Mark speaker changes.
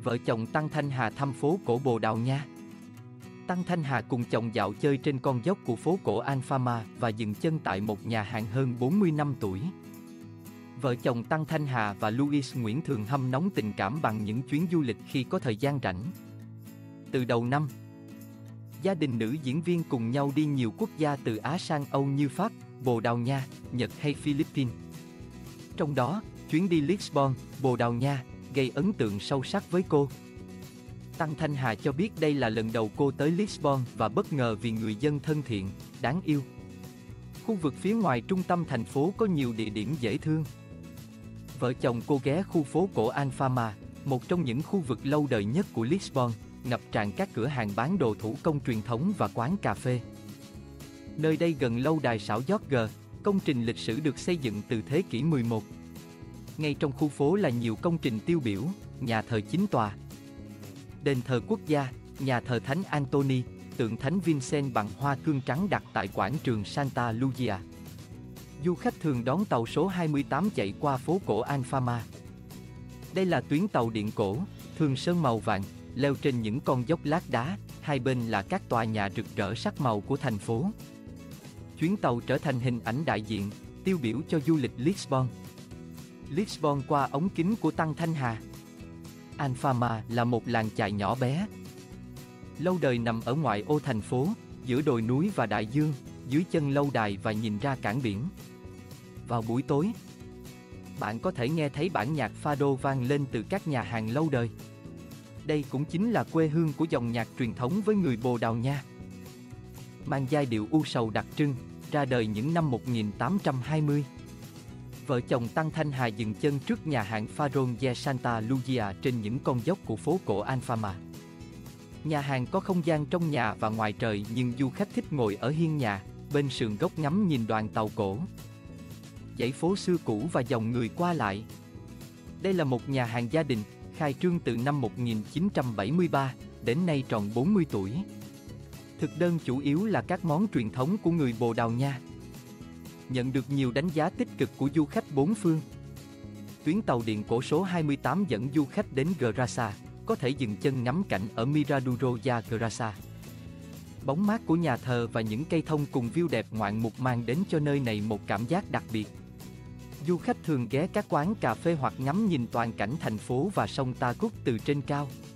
Speaker 1: Vợ chồng Tăng Thanh Hà thăm phố cổ Bồ Đào Nha. Tăng Thanh Hà cùng chồng dạo chơi trên con dốc của phố cổ Alfama và dừng chân tại một nhà hàng hơn 40 năm tuổi. Vợ chồng Tăng Thanh Hà và Louis Nguyễn thường hâm nóng tình cảm bằng những chuyến du lịch khi có thời gian rảnh. Từ đầu năm, gia đình nữ diễn viên cùng nhau đi nhiều quốc gia từ Á sang Âu như Pháp, Bồ Đào Nha, Nhật hay Philippines. Trong đó, chuyến đi Lisbon, Bồ Đào Nha, gây ấn tượng sâu sắc với cô. Tăng Thanh Hà cho biết đây là lần đầu cô tới Lisbon và bất ngờ vì người dân thân thiện, đáng yêu. Khu vực phía ngoài trung tâm thành phố có nhiều địa điểm dễ thương. Vợ chồng cô ghé khu phố cổ Alfama, một trong những khu vực lâu đời nhất của Lisbon, ngập tràn các cửa hàng bán đồ thủ công truyền thống và quán cà phê. Nơi đây gần lâu đài São Jorge, công trình lịch sử được xây dựng từ thế kỷ 11. Ngay trong khu phố là nhiều công trình tiêu biểu, nhà thờ chính tòa, đền thờ quốc gia, nhà thờ Thánh Anthony, tượng Thánh Vincent bằng hoa cương trắng đặt tại quảng trường Santa Lucia. Du khách thường đón tàu số 28 chạy qua phố cổ Alfama. Đây là tuyến tàu điện cổ, thường sơn màu vàng, leo trên những con dốc lát đá, hai bên là các tòa nhà rực rỡ sắc màu của thành phố. Chuyến tàu trở thành hình ảnh đại diện, tiêu biểu cho du lịch Lisbon. Lisbon qua ống kính của Tăng Thanh Hà. Alfama là một làng chài nhỏ bé, lâu đời nằm ở ngoại ô thành phố, giữa đồi núi và đại dương, dưới chân lâu đài và nhìn ra cảng biển. Vào buổi tối, bạn có thể nghe thấy bản nhạc fado vang lên từ các nhà hàng lâu đời. Đây cũng chính là quê hương của dòng nhạc truyền thống với người Bồ Đào Nha. Mang giai điệu u sầu đặc trưng, ra đời những năm 1820. Vợ chồng Tăng Thanh Hà dừng chân trước nhà hàng Farol de Santa Lucia trên những con dốc của phố cổ Alfama. Nhà hàng có không gian trong nhà và ngoài trời, nhưng du khách thích ngồi ở hiên nhà, bên sườn gốc ngắm nhìn đoàn tàu cổ, dãy phố xưa cũ và dòng người qua lại. Đây là một nhà hàng gia đình, khai trương từ năm 1973, đến nay tròn 40 tuổi. Thực đơn chủ yếu là các món truyền thống của người Bồ Đào Nha. Nhận được nhiều đánh giá tích cực của du khách bốn phương. Tuyến tàu điện cổ số 28 dẫn du khách đến Graça, có thể dừng chân ngắm cảnh ở Miraduro da Graça. Bóng mát của nhà thờ và những cây thông cùng view đẹp ngoạn mục mang đến cho nơi này một cảm giác đặc biệt. Du khách thường ghé các quán cà phê hoặc ngắm nhìn toàn cảnh thành phố và sông Tagus từ trên cao.